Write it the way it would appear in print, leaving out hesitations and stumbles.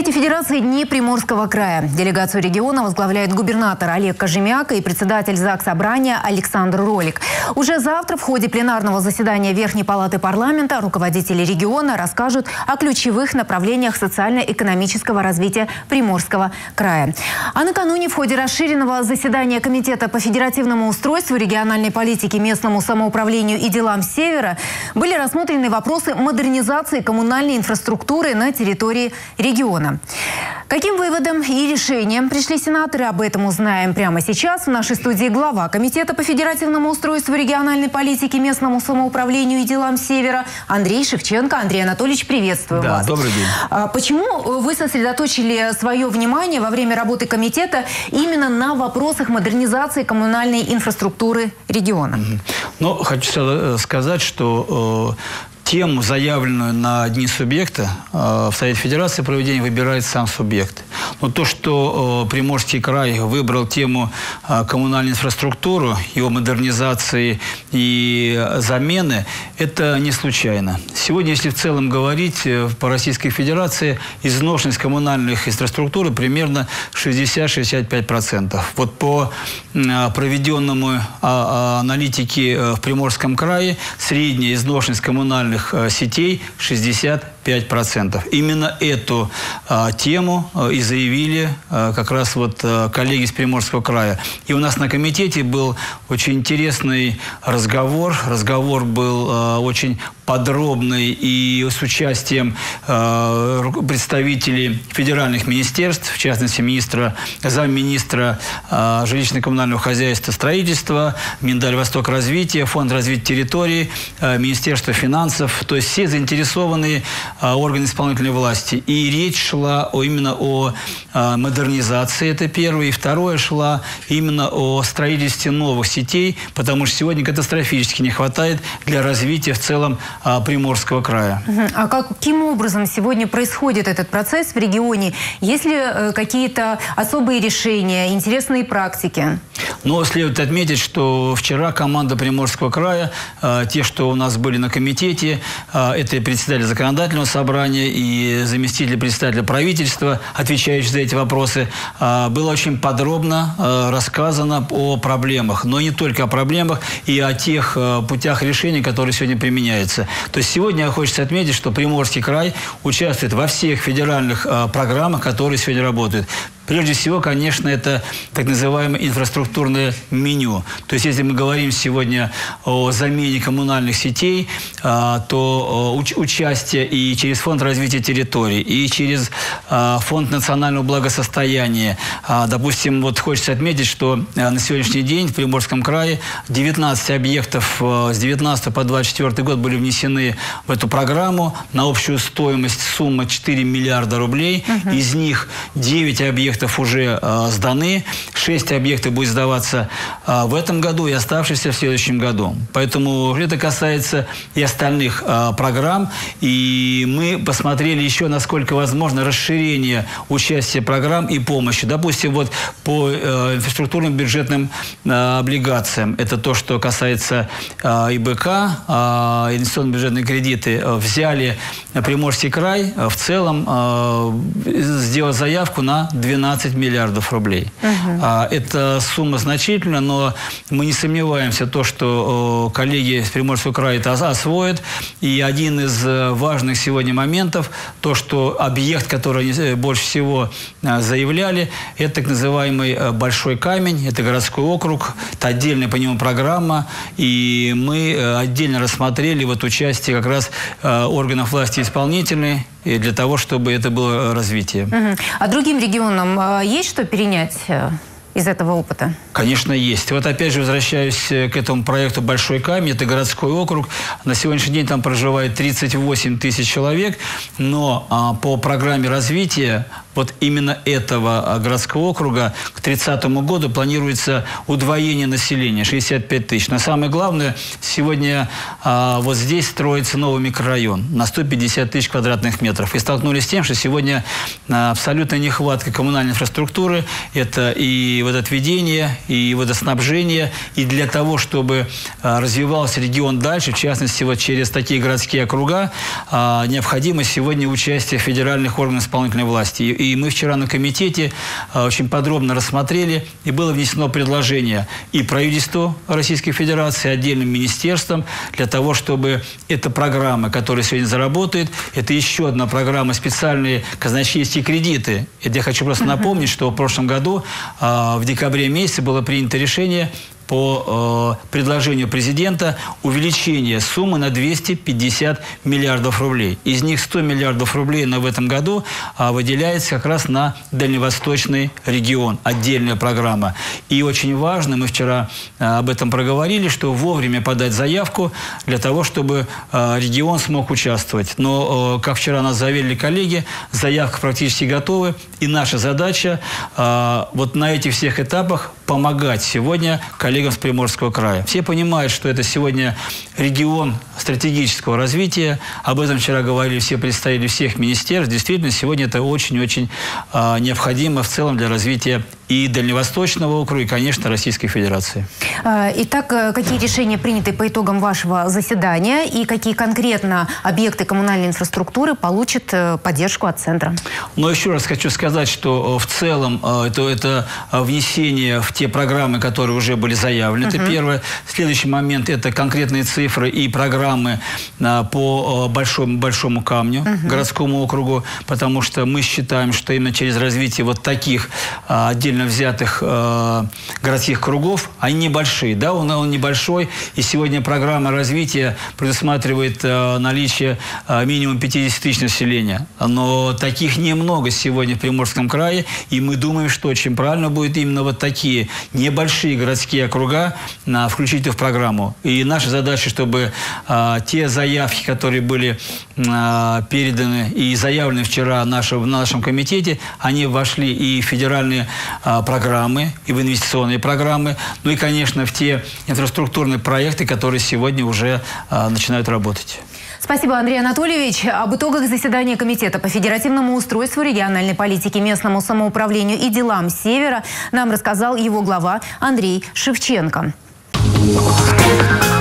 Совете Федерации Дни Приморского края. Делегацию региона возглавляет губернатор Олег Кожемяка и председатель Заксобрания Александр Ролик. Уже завтра в ходе пленарного заседания Верхней палаты парламента руководители региона расскажут о ключевых направлениях социально-экономического развития Приморского края. А накануне в ходе расширенного заседания Комитета по федеративному устройству, региональной политике, местному самоуправлению и делам Севера были рассмотрены вопросы модернизации коммунальной инфраструктуры на территории региона. Каким выводом и решениям пришли сенаторы, об этом узнаем прямо сейчас. В нашей студии глава Комитета по федеративному устройству, региональной политике, местному самоуправлению и делам Севера Андрей Шевченко. Андрей Анатольевич, приветствую вас. Добрый день. Почему вы сосредоточили свое внимание во время работы комитета именно на вопросах модернизации коммунальной инфраструктуры региона? Хочу сказать, что тему, заявленную на Дни субъекта, в Совете Федерации проведения выбирает сам субъект. Но то, что Приморский край выбрал тему коммунальной инфраструктуры, его модернизации и замены, это не случайно. Сегодня, если в целом говорить, по Российской Федерации изношенность коммунальных инфраструктуры примерно 60-65%. Вот по проведенному аналитике в Приморском крае средняя изношенность коммунальных сетей 65%. Именно эту тему и заявили как раз коллеги из Приморского края. И у нас на комитете был очень интересный разговор. Разговор был очень подробный и с участием представителей федеральных министерств, в частности, замминистра жилищно-коммунального хозяйства, строительства, Миндаль-Восток развития, Фонд развития территории, Министерство финансов, то есть все заинтересованные органы исполнительной власти. И речь шла именно о модернизации, это первое. И второе, шла именно о строительстве новых сетей, потому что сегодня катастрофически не хватает для развития в целом Приморского края. А каким образом сегодня происходит этот процесс в регионе? Есть ли какие-то особые решения, интересные практики? Следует отметить, что вчера команда Приморского края, те, что у нас были на комитете, это и председатель законодательного собрания, и заместитель председателя правительства, отвечающий за эти вопросы, было очень подробно рассказано о проблемах. Но не только о проблемах, и о тех путях решения, которые сегодня применяются. То есть сегодня хочется отметить, что Приморский край участвует во всех федеральных программах, которые сегодня работают. Прежде всего, конечно, это так называемое инфраструктурное меню. То есть, если мы говорим сегодня о замене коммунальных сетей, то участие и через Фонд развития территорий, и через Фонд национального благосостояния. Допустим, хочется отметить, что на сегодняшний день в Приморском крае 19 объектов с 19 по 24 год были внесены в эту программу на общую стоимость сумма 4 миллиарда рублей. Из них 9 объектов уже сданы, 6 объектов будет сдаваться в этом году и оставшиеся в следующем году. Поэтому это касается и остальных программ. И мы посмотрели еще, насколько возможно расширение участия программ и помощи. Допустим, по инфраструктурным бюджетным облигациям. Это то, что касается ИБК, инвестиционно-бюджетные кредиты. Взяли Приморский край, в целом сделал заявку на 12 миллиардов рублей. Эта сумма значительна, но мы не сомневаемся в том, что коллеги из Приморского края это освоят. И один из важных сегодня моментов, то, что объект, который они больше всего заявляли, это так называемый Большой Камень, это городской округ, это отдельная по нему программа. И мы отдельно рассмотрели участие как раз органов власти исполнительной, и для того, чтобы это было развитие. А другим регионам есть что перенять из этого опыта? Конечно, есть. Опять же, возвращаюсь к этому проекту «Большой Камень». Это городской округ. На сегодняшний день там проживает 38 тысяч человек. Но по программе развития именно этого городского округа к 30 году планируется удвоение населения, 65 тысяч. Но самое главное, сегодня здесь строится новый микрорайон на 150 тысяч квадратных метров. И столкнулись с тем, что сегодня абсолютная нехватка коммунальной инфраструктуры. Это и водоотведения, и водоснабжения. И для того, чтобы развивался регион дальше, в частности, вот через такие городские округа, необходимо сегодня участие федеральных органов исполнительной власти. И мы вчера на комитете очень подробно рассмотрели, и было внесено предложение и правительству Российской Федерации, отдельным министерствам, для того, чтобы эта программа, которая сегодня заработает, это еще одна программа, специальные казначейские кредиты. Это я хочу просто напомнить, что в прошлом году, в декабре месяце, было принято решение по предложению президента увеличение суммы на 250 миллиардов рублей. Из них 100 миллиардов рублей в этом году выделяется как раз на Дальневосточный регион. Отдельная программа. И очень важно, мы вчера об этом проговорили, что вовремя подать заявку для того, чтобы регион смог участвовать. Но, как вчера нас заверили коллеги, заявка практически готова. И наша задача вот на этих всех этапах помогать сегодня коллегам с Приморского края. Все понимают, что это сегодня регион стратегического развития. Об этом вчера говорили все представители всех министерств. Действительно, сегодня это очень-очень необходимо в целом для развития и Дальневосточного округа, и, конечно, Российской Федерации. Итак, какие решения приняты по итогам вашего заседания и какие конкретно объекты коммунальной инфраструктуры получат поддержку от центра? Но еще раз хочу сказать, что в целом это внесение в те программы, которые уже были заявлены. Это первое. Следующий момент – это конкретные цифры и программы по большому камню, городскому округу, потому что мы считаем, что именно через развитие вот таких отдельно взятых городских кругов, они небольшие, да, он небольшой, и сегодня программа развития предусматривает наличие минимум 50 тысяч населения, но таких немного сегодня в Приморском крае, и мы думаем, что очень правильно будет именно вот такие небольшие городские округа включить в программу. И наша задача, чтобы те заявки, которые были переданы и заявлены вчера на нашем комитете, они вошли и в федеральные программы, и в инвестиционные программы, ну и, конечно, в те инфраструктурные проекты, которые сегодня уже начинают работать. Спасибо, Андрей Анатольевич. Об итогах заседания Комитета по федеративному устройству, региональной политике, местному самоуправлению и делам Севера нам рассказал его глава Андрей Шевченко.